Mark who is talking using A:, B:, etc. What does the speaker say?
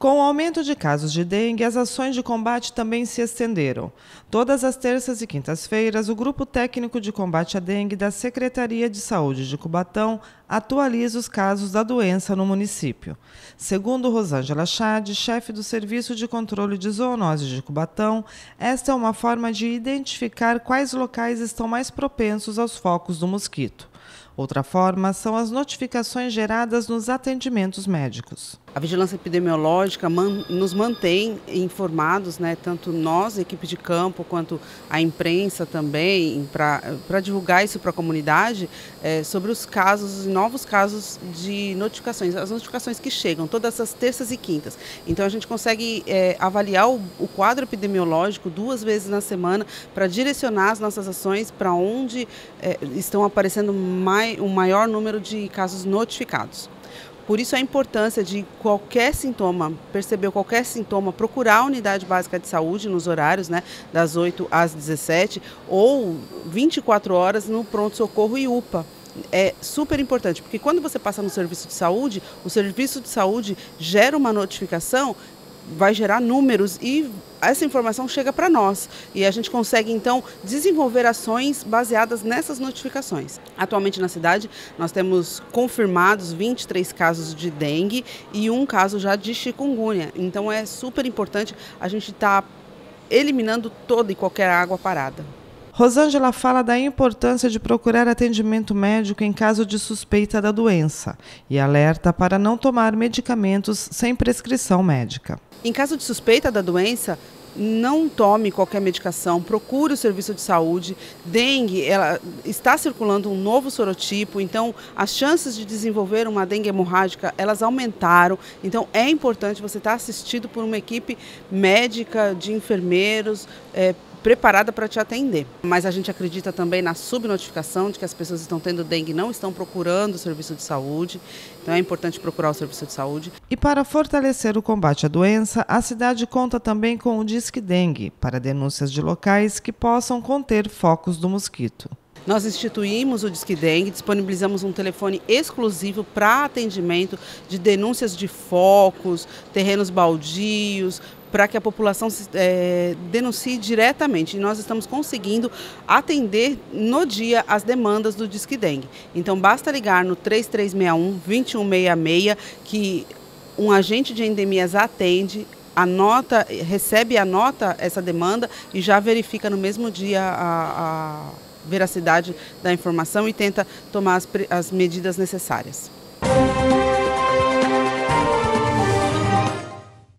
A: Com o aumento de casos de dengue, as ações de combate também se estenderam. Todas as terças e quintas-feiras, o Grupo Técnico de Combate à Dengue da Secretaria de Saúde de Cubatão atualiza os casos da doença no município. Segundo Rosângela Chade, chefe do Serviço de Controle de Zoonoses de Cubatão, esta é uma forma de identificar quais locais estão mais propensos aos focos do mosquito. Outra forma são as notificações geradas nos atendimentos médicos.
B: A vigilância epidemiológica nos mantém informados, tanto nós, equipe de campo, quanto a imprensa também, para divulgar isso para a comunidade, sobre os casos, novos casos de notificações, as notificações que chegam todas as terças e quintas. Então a gente consegue avaliar o quadro epidemiológico 2 vezes na semana para direcionar as nossas ações para onde estão aparecendo um maior número de casos notificados. Por isso a importância de perceber qualquer sintoma, procurar a unidade básica de saúde nos horários, das 8 às 17 ou 24 horas no pronto-socorro e UPA. É super importante, porque quando você passa no serviço de saúde, o serviço de saúde gera uma notificação, vai gerar números e essa informação chega para nós e a gente consegue então desenvolver ações baseadas nessas notificações. Atualmente na cidade nós temos confirmados 23 casos de dengue e 1 caso já de chikungunya, então é super importante a gente estar eliminando toda e qualquer água parada.
A: Rosângela fala da importância de procurar atendimento médico em caso de suspeita da doença e alerta para não tomar medicamentos sem prescrição médica.
B: Em caso de suspeita da doença, não tome qualquer medicação, procure o serviço de saúde. Dengue, ela está circulando um novo sorotipo, então as chances de desenvolver uma dengue hemorrágica, elas aumentaram. Então é importante você estar assistido por uma equipe médica, de enfermeiros, preparada para te atender. Mas a gente acredita também na subnotificação de que as pessoas estão tendo dengue e não estão procurando o serviço de saúde. Então é importante procurar o serviço de saúde.
A: E para fortalecer o combate à doença, a cidade conta também com o Disque Dengue, para denúncias de locais que possam conter focos do mosquito.
B: Nós instituímos o Disque Dengue, disponibilizamos um telefone exclusivo para atendimento de denúncias de focos, terrenos baldios, para que a população denuncie diretamente. E nós estamos conseguindo atender no dia as demandas do Disque Dengue. Então basta ligar no 3361-2166 que um agente de endemias atende, recebe e anota essa demanda e já verifica no mesmo dia a veracidade da informação e tenta tomar as medidas necessárias.